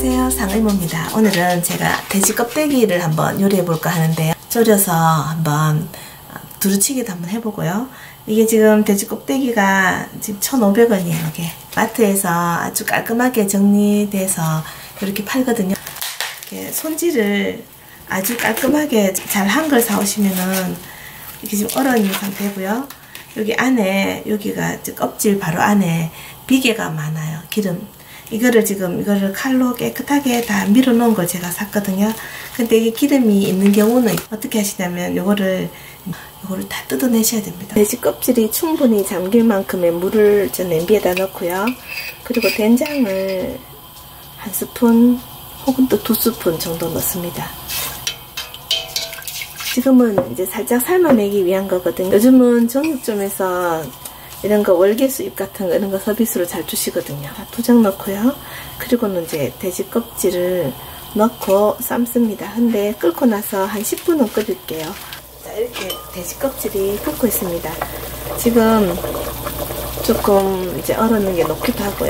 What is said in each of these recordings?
안녕하세요, 상의모입니다. 오늘은 제가 돼지 껍데기를 한번 요리해 볼까 하는데요. 졸여서 한번 두루치기도 한번 해보고요. 이게 지금 돼지 껍데기가 지금 1,500원이에요. 이게 마트에서 아주 깔끔하게 정리돼서 이렇게 팔거든요. 이렇게 손질을 아주 깔끔하게 잘 한 걸 사오시면은 이게 지금 얼어 있는 상태고요. 여기 안에, 여기가 껍질 바로 안에 비계가 많아요. 기름. 이거를 칼로 깨끗하게 다 밀어 놓은 걸 제가 샀거든요. 근데 이게 기름이 있는 경우는 어떻게 하시냐면 요거를 다 뜯어내셔야 됩니다. 돼지 껍질이 충분히 잠길 만큼의 물을 저 냄비에다 넣고요. 그리고 된장을 한 스푼 혹은 또 2스푼 정도 넣습니다. 지금은 이제 살짝 삶아내기 위한 거거든요. 요즘은 정육점에서 이런 거 월계 수잎 같은 거 이런 거 서비스로 잘 주시거든요. 2장 넣고요. 그리고는 이제 돼지 껍질을 넣고 삶습니다. 근데 끓고 나서 한 10분은 끓일게요. 자, 이렇게 돼지 껍질이 끓고 있습니다. 지금 조금 이제 얼었는 게 녹기도 하고요.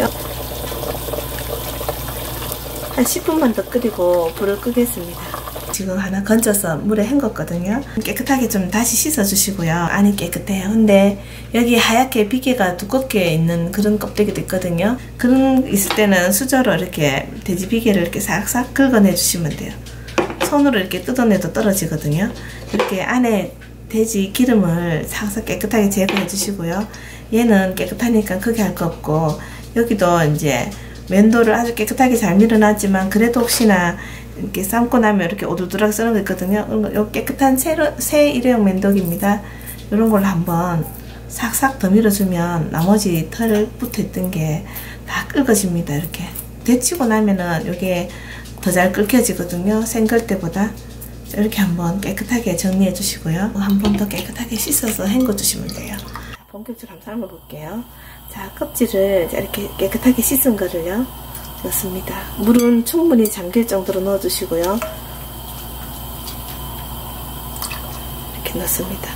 한 10분만 더 끓이고 불을 끄겠습니다. 지금 하나 건져서 물에 헹궜거든요. 깨끗하게 좀 다시 씻어주시고요. 안이 깨끗해요. 근데 여기 하얗게 비계가 두껍게 있는 그런 껍데기도 있거든요. 그런 있을 때는 수저로 이렇게 돼지 비계를 이렇게 싹싹 긁어내 주시면 돼요. 손으로 이렇게 뜯어내도 떨어지거든요. 이렇게 안에 돼지 기름을 싹싹 깨끗하게 제거해 주시고요. 얘는 깨끗하니까 크게 할 거 없고, 여기도 이제 면도를 아주 깨끗하게 잘 밀어놨지만 그래도 혹시나 이렇게 삶고 나면 이렇게 오돌돌하게 썰은 거 있거든요. 요 깨끗한 새 일회용 면도기입니다. 이런 걸로 한번 싹싹 더 밀어주면 나머지 털 붙어있던 게 다 긁어집니다. 이렇게 데치고 나면은 이게 더 잘 끓여지거든요. 생걸 때보다. 이렇게 한번 깨끗하게 정리해 주시고요. 한 번 더 깨끗하게 씻어서 헹궈 주시면 돼요. 본격적으로 한번 삶아 볼게요. 자, 껍질을 이렇게 깨끗하게 씻은 거를요 넣습니다. 물은 충분히 잠길 정도로 넣어주시고요. 이렇게 넣습니다.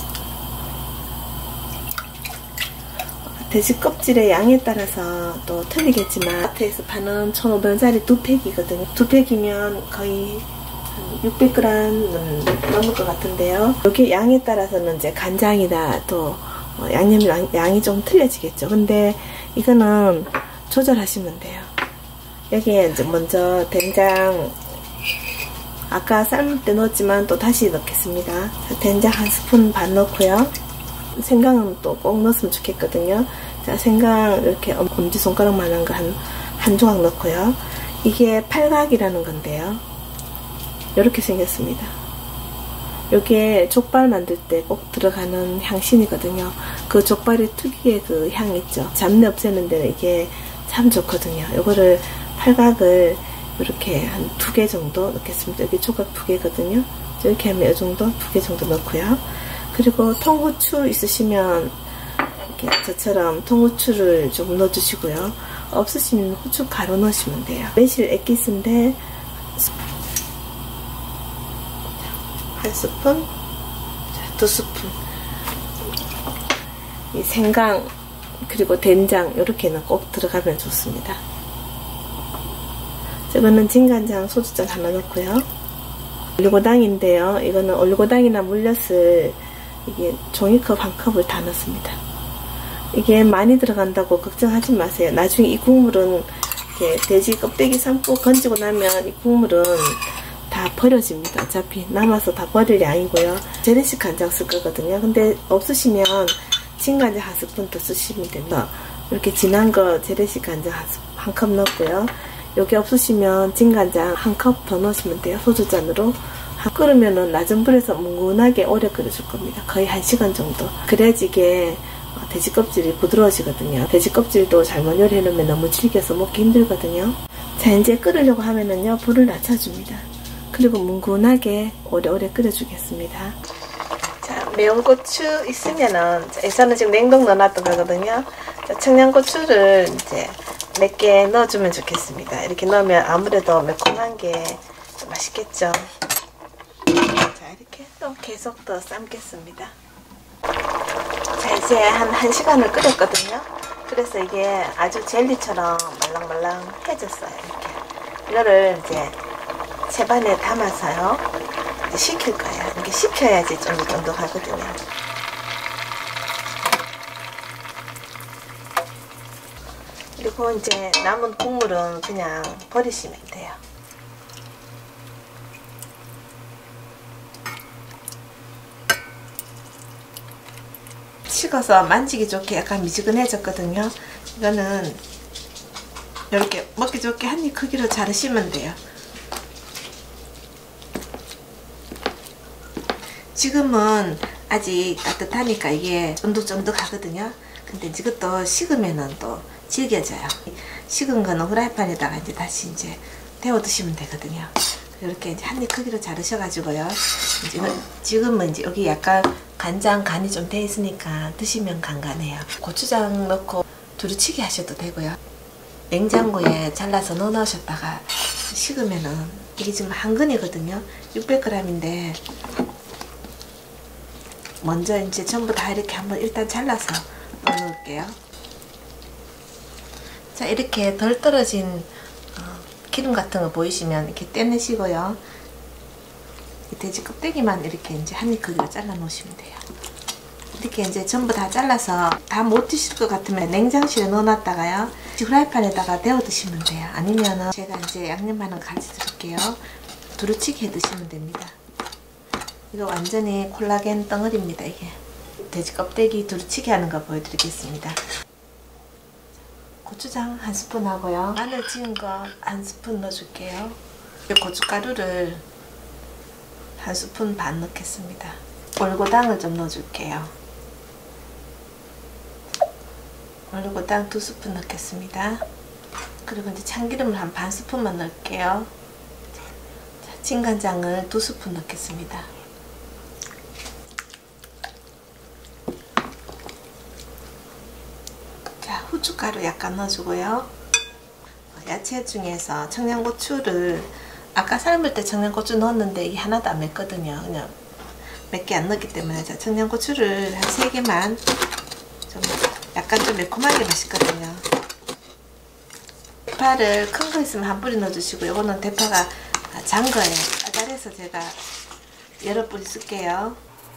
돼지 껍질의 양에 따라서 또 틀리겠지만 마트에서 파는 1,500원짜리 2팩이거든요. 2팩이면 거의 600g은 넘을 것 같은데요. 여기 양에 따라서는 이제 간장이나 또 양념 양이 좀 틀려지겠죠. 근데 이거는 조절하시면 돼요. 여기에 이제 먼저 된장, 아까 삶을 때 넣었지만 또 다시 넣겠습니다. 자, 된장 한 스푼 반 넣고요. 생강은 또 꼭 넣었으면 좋겠거든요. 자, 생강 이렇게 엄지손가락만한 거 한 조각 넣고요. 이게 팔각이라는 건데요. 이렇게 생겼습니다. 여기에 족발 만들 때 꼭 들어가는 향신이거든요. 그 족발의 특유의 그 향 있죠. 잡내 없애는 데는 이게 참 좋거든요. 요거를 팔각을 이렇게 한 2개 정도 넣겠습니다. 여기 조각 2개거든요. 이렇게 하면 이 정도 2개 정도 넣고요. 그리고 통후추 있으시면 이렇게 저처럼 통후추를 좀 넣어주시고요. 없으시면 후추 가루 넣으시면 돼요. 매실 액기스인데 한 스푼, 2스푼. 이 생강 그리고 된장 이렇게는 꼭 들어가면 좋습니다. 이거는 진간장 소주잔 하나 넣고요. 올리고당인데요. 이거는 올리고당이나 물엿을 이게 종이컵 한 컵을 다 넣습니다. 이게 많이 들어간다고 걱정하지 마세요. 나중에 이 국물은 이렇게 돼지 껍데기 삶고 건지고 나면 이 국물은 다 버려집니다. 어차피 남아서 다 버릴 양이고요. 재래식 간장 쓸 거거든요. 근데 없으시면 진간장 한 스푼 더 쓰시면 됩니다. 이렇게 진한 거 재래식 간장 한 컵 넣고요. 여기 없으시면 진간장 한 컵 더 넣으시면 돼요. 소주잔으로. 끓으면은 낮은 불에서 뭉근하게 오래 끓여줄 겁니다. 거의 1시간 정도. 그래야지 이게 돼지 껍질이 부드러워지거든요. 돼지 껍질도 잘못 요리해 놓으면 너무 질겨서 먹기 힘들거든요. 자, 이제 끓으려고 하면은요, 불을 낮춰줍니다. 그리고 뭉근하게 오래오래 끓여주겠습니다. 자, 매운 고추 있으면은, 저는 지금 냉동 넣어놨던 거거든요. 자, 청양고추를 이제 몇 개 넣어주면 좋겠습니다. 이렇게 넣으면 아무래도 매콤한 게 맛있겠죠. 자, 이렇게 또 계속 더 삶겠습니다. 자, 이제 한 1시간을 끓였거든요. 그래서 이게 아주 젤리처럼 말랑말랑해졌어요. 이렇게 이거를 이제 채반에 담아서요. 이제 식힐 거예요. 이게 식혀야지 쫀득쫀득하거든요. 그리고 이제 남은 국물은 그냥 버리시면 돼요. 식어서 만지기 좋게 약간 미지근해졌거든요. 이거는 이렇게 먹기 좋게 한 입 크기로 자르시면 돼요. 지금은 아직 따뜻하니까 이게 쫀득쫀득하거든요. 근데 이것도 식으면은 또 질겨져요. 식은 거는 후라이팬에다가 이제 다시 이제 데워 드시면 되거든요. 이렇게 이제 한 입 크기로 자르셔가지고요. 지금은 이제 여기 약간 간장 간이 좀 돼 있으니까 드시면 간간해요. 고추장 넣고 두루치기 하셔도 되고요. 냉장고에 잘라서 넣어 놓으셨다가 식으면은 이게 지금 한 근이거든요. 600g인데 먼저 이제 전부 다 이렇게 한번 일단 잘라서 넣어 놓을게요. 자, 이렇게 덜 떨어진 기름 같은 거 보이시면 이렇게 떼내시고요. 돼지 껍데기만 이렇게 이제 한 입 크기로 잘라 놓으시면 돼요. 이렇게 이제 전부 다 잘라서 다 못 드실 것 같으면 냉장실에 넣어 놨다가요. 후라이팬에다가 데워 드시면 돼요. 아니면은 제가 이제 양념하는 거 가르쳐 드릴게요. 두루치기 해 드시면 됩니다. 이거 완전히 콜라겐 덩어리입니다. 이게 돼지 껍데기 두루치기 하는 거 보여드리겠습니다. 고추장 한 스푼 하고요. 마늘 지은 거 한 스푼 넣어줄게요. 고춧가루를 한 스푼 반 넣겠습니다. 올고당을 좀 넣어줄게요. 올고당 2스푼 넣겠습니다. 그리고 이제 참기름을 한 반 스푼만 넣을게요. 진간장을 2스푼 넣겠습니다. 자, 후춧가루 약간 넣어주고요. 야채 중에서 청양고추를 아까 삶을 때 청양고추 넣었는데 이게 하나도 안 맵거든요. 그냥 몇 개 안 넣었기 때문에 자, 청양고추를 한 3개만 좀 약간 좀 매콤하게 맛있거든요. 대파를 큰 거 있으면 한 뿌리 넣어주시고 이거는 대파가 잔 거예요. 까잘해서 제가 여러 뿌리 쓸게요.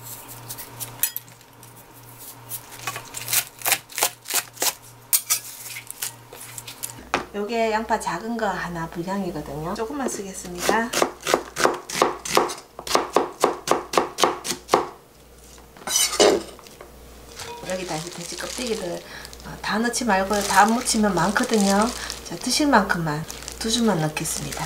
요게 양파 작은 거 하나 분량이거든요. 조금만 쓰겠습니다. 여기다 이제 돼지 껍데기를 다 넣지 말고 다 묻히면 많거든요. 자, 드실 만큼만 2줌만 넣겠습니다.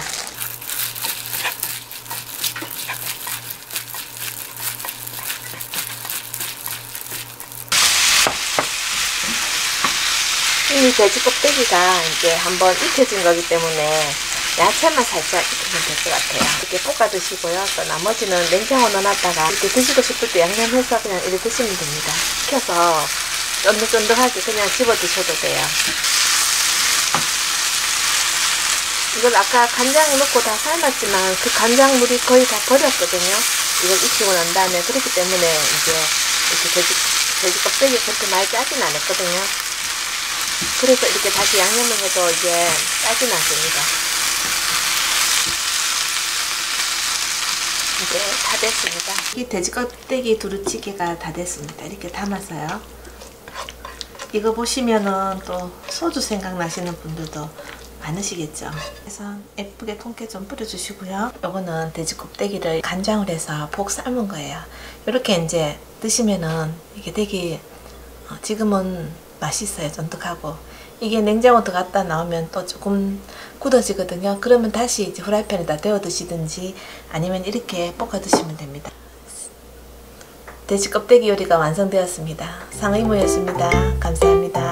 이 돼지 껍데기가 이제 한번 익혀진 거기 때문에 야채만 살짝 익히면 될 것 같아요. 이렇게 볶아 드시고요. 또 나머지는 냉장고 넣어놨다가 이렇게 드시고 싶을 때 양념해서 그냥 이렇게 드시면 됩니다. 익혀서 쫀득쫀득하게 그냥 집어 드셔도 돼요. 이걸 아까 간장 넣고 다 삶았지만 그 간장물이 거의 다 버렸거든요. 이걸 익히고 난 다음에. 그렇기 때문에 이제 이렇게 돼지 껍데기 그렇게 많이 짜진 않았거든요. 그래서 이렇게 다시 양념을 해도 이게 짜진 않습니다. 이제 다 됐습니다. 이 돼지 껍데기 두루치기가 다 됐습니다. 이렇게 담아서요. 이거 보시면은 또 소주 생각나시는 분들도 많으시겠죠. 그래서 예쁘게 통깨 좀 뿌려주시고요. 요거는 돼지 껍데기를 간장을 해서 복 삶은 거예요. 이렇게 이제 드시면은 이게 되게 지금은 맛있어요. 쫀득하고. 이게 냉장고 들어갔다 나오면 또 조금 굳어지거든요. 그러면 다시 이제 후라이팬에다 데워 드시든지 아니면 이렇게 볶아 드시면 됩니다. 돼지 껍데기 요리가 완성되었습니다. 상의무였습니다. 감사합니다.